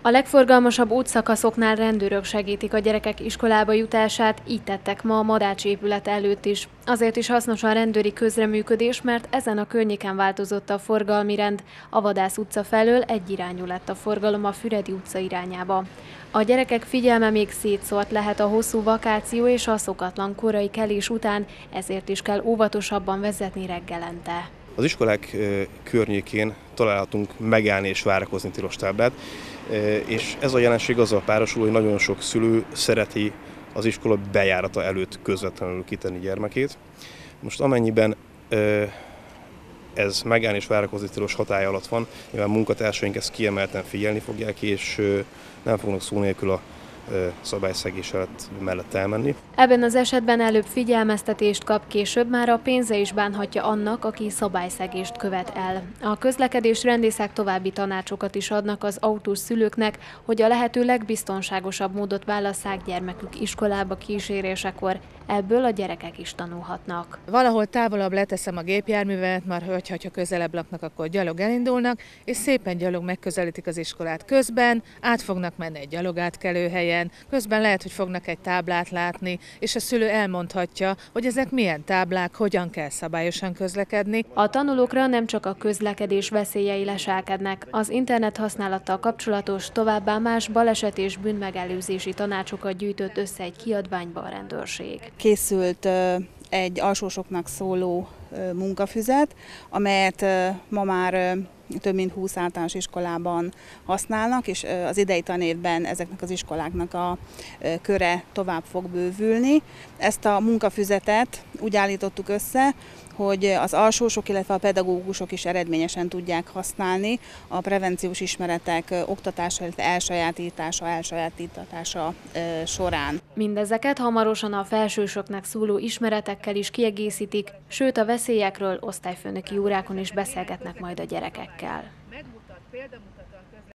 A legforgalmasabb útszakaszoknál rendőrök segítik a gyerekek iskolába jutását, így tettek ma a Madács épület előtt is. Azért is hasznos a rendőri közreműködés, mert ezen a környéken változott a forgalmi rend. A Vadász utca felől egyirányú lett a forgalom a Füredi utca irányába. A gyerekek figyelme még szétszórt lehet a hosszú vakáció és a szokatlan korai kelés után, ezért is kell óvatosabban vezetni reggelente. Az iskolák környékén találhatunk megállni és várakozni tilos táblát, és ez a jelenség azzal párosul, hogy nagyon sok szülő szereti az iskola bejárata előtt közvetlenül kitenni gyermekét. Most amennyiben ez megállni és várakozni tilos hatálya alatt van, mivel munkatársaink ezt kiemelten figyelni fogják, és nem fognak szó nélkül a szabályszegés mellett elmenni. Ebben az esetben előbb figyelmeztetést kap, később már a pénze is bánhatja annak, aki szabályszegést követ el. A közlekedés rendészek további tanácsokat is adnak az autós szülőknek, hogy a lehető legbiztonságosabb módot válasszák gyermekük iskolába kísérésekor. Ebből a gyerekek is tanulhatnak. Valahol távolabb leteszem a gépjárművet, már hogyha közelebb laknak, akkor gyalog elindulnak, és szépen gyalog megközelítik az iskolát. Közben át fognak menni egy gyalogátkelőhelyen, közben lehet, hogy fognak egy táblát látni, és a szülő elmondhatja, hogy ezek milyen táblák, hogyan kell szabályosan közlekedni. A tanulókra nem csak a közlekedés veszélyei leselkednek. Az internet használattal kapcsolatos, továbbá más baleset és bűnmegelőzési tanácsokat gyűjtött össze egy kiadványba a rendőrség. Készült egy alsósoknak szóló munkafüzet, amelyet ma már több mint 20 általános iskolában használnak, és az idei tanévben ezeknek az iskoláknak a köre tovább fog bővülni. Ezt a munkafüzetet úgy állítottuk össze, hogy az alsósok, illetve a pedagógusok is eredményesen tudják használni a prevenciós ismeretek oktatása, illetve elsajátítása során. Mindezeket hamarosan a felsősöknek szóló ismeretekkel is kiegészítik, sőt a veszélyekről osztályfőnöki órákon is beszélgetnek majd a gyerekekkel.